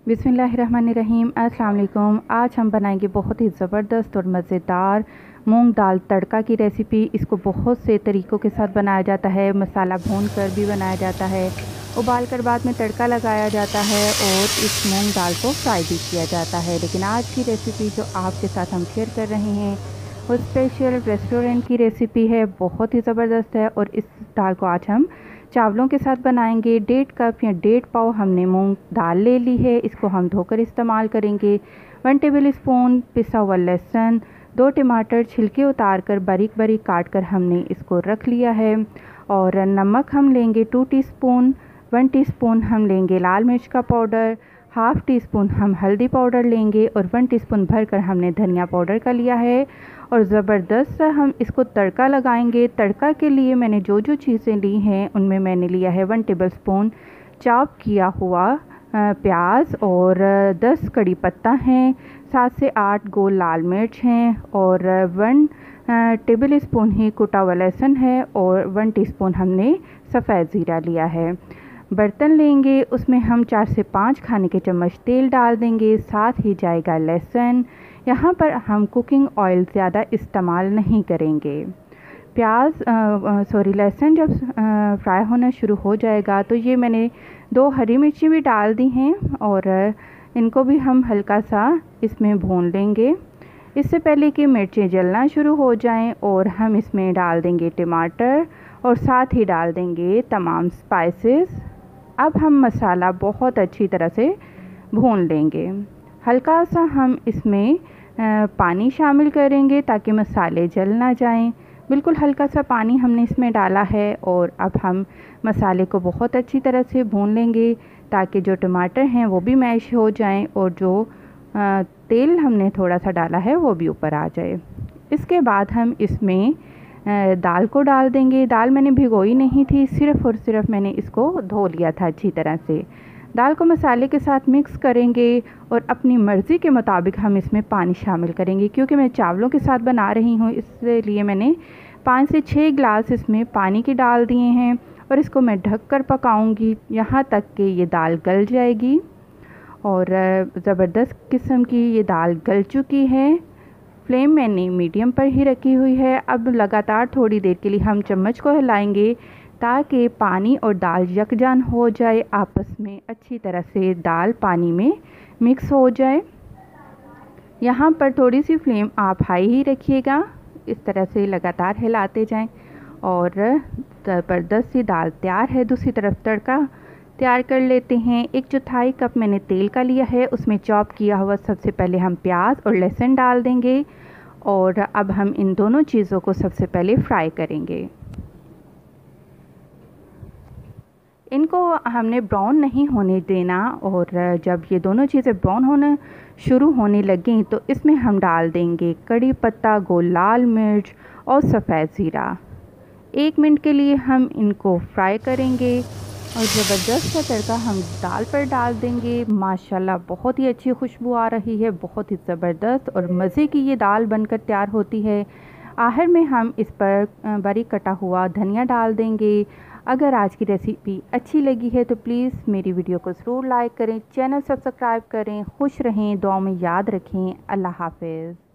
बिस्मिल्लाहिर्रहमानिर्रहीम। अस्सलाम वालेकुम। आज हम बनाएंगे बहुत ही ज़बरदस्त और मज़ेदार मूंग दाल तड़का की रेसिपी। इसको बहुत से तरीक़ों के साथ बनाया जाता है। मसाला भून कर भी बनाया जाता है, उबाल कर बाद में तड़का लगाया जाता है और इस मूंग दाल को फ्राई भी किया जाता है। लेकिन आज की रेसिपी जो आपके साथ हम शेयर कर रहे हैं वो स्पेशल रेस्टोरेंट की रेसिपी है, बहुत ही ज़बरदस्त है। और इस दाल को आज हम चावलों के साथ बनाएंगे। 1.5 कप या 1.5 पाव हमने मूंग दाल ले ली है, इसको हम धोकर इस्तेमाल करेंगे। 1 टेबल स्पून पिसा हुआ लहसुन, 2 टमाटर छिलके उतार कर बारीक बारीक काट कर हमने इसको रख लिया है। और नमक हम लेंगे 2 टीस्पून, 1 टीस्पून हम लेंगे लाल मिर्च का पाउडर, हाफ़ टी स्पून हम हल्दी पाउडर लेंगे और 1 टीस्पून भरकर हमने धनिया पाउडर का लिया है। और ज़बरदस्त हम इसको तड़का लगाएंगे। तड़का के लिए मैंने जो जो चीज़ें ली हैं उनमें मैंने लिया है 1 टेबल स्पून चॉप किया हुआ प्याज और 10 कड़ी पत्ता हैं, 7 से 8 गोल लाल मिर्च हैं और 1 टेबल स्पून ही कुटा हुआ लहसुन है और 1 टीस्पून हमने सफ़ेद ज़ीरा लिया है। बर्तन लेंगे, उसमें हम 4 से 5 खाने के चम्मच तेल डाल देंगे, साथ ही जाएगा लहसुन। यहाँ पर हम कुकिंग ऑयल ज़्यादा इस्तेमाल नहीं करेंगे। लहसुन जब फ्राई होना शुरू हो जाएगा तो ये मैंने 2 हरी मिर्ची भी डाल दी हैं और इनको भी हम हल्का सा इसमें भून लेंगे। इससे पहले कि मिर्चें जलना शुरू हो जाएं और हम इसमें डाल देंगे टमाटर और साथ ही डाल देंगे तमाम स्पाइसेस। अब हम मसाला बहुत अच्छी तरह से भून लेंगे। हल्का सा हम इसमें पानी शामिल करेंगे ताकि मसाले जल ना जाएं। बिल्कुल हल्का सा पानी हमने इसमें डाला है और अब हम मसाले को बहुत अच्छी तरह से भून लेंगे ताकि जो टमाटर हैं वो भी मैश हो जाएं और जो तेल हमने थोड़ा सा डाला है वो भी ऊपर आ जाए। इसके बाद हम इसमें दाल को डाल देंगे। दाल मैंने भिगोई नहीं थी, सिर्फ़ और सिर्फ मैंने इसको धो लिया था अच्छी तरह से। दाल को मसाले के साथ मिक्स करेंगे और अपनी मर्ज़ी के मुताबिक हम इसमें पानी शामिल करेंगे। क्योंकि मैं चावलों के साथ बना रही हूँ इसलिए मैंने 5 से 6 गिलास इसमें पानी के डाल दिए हैं और इसको मैं ढक कर पकाऊँगी यहाँ तक कि ये दाल गल जाएगी। और ज़बरदस्त किस्म की ये दाल गल चुकी है। फ्लेम मैंने मीडियम पर ही रखी हुई है। अब लगातार थोड़ी देर के लिए हम चम्मच को हिलाएंगे ताकि पानी और दाल यकजान हो जाए, आपस में अच्छी तरह से दाल पानी में मिक्स हो जाए। यहाँ पर थोड़ी सी फ्लेम आप हाई ही रखिएगा, इस तरह से लगातार हिलाते जाएं। और ज़बरदस्त सी दाल तैयार है। दूसरी तरफ तड़का तैयार कर लेते हैं। 1/4 कप मैंने तेल का लिया है, उसमें चॉप किया हुआ सबसे पहले हम प्याज और लहसुन डाल देंगे और अब हम इन दोनों चीज़ों को सबसे पहले फ्राई करेंगे। इनको हमने ब्राउन नहीं होने देना और जब ये दोनों चीज़ें ब्राउन होना शुरू होने लगें तो इसमें हम डाल देंगे कड़ी पत्ता, गोल लाल मिर्च और सफ़ेद ज़ीरा। 1 मिनट के लिए हम इनको फ्राई करेंगे और ज़बरदस्त सा तड़का हम दाल पर डाल देंगे। माशाल्लाह बहुत ही अच्छी खुशबू आ रही है, बहुत ही ज़बरदस्त और मज़े की ये दाल बनकर तैयार होती है। आखिर में हम इस पर बारीक कटा हुआ धनिया डाल देंगे। अगर आज की रेसिपी अच्छी लगी है तो प्लीज़ मेरी वीडियो को ज़रूर लाइक करें, चैनल सब्सक्राइब करें। खुश रहें, दुआ में याद रखें। अल्लाह हाफ़िज़।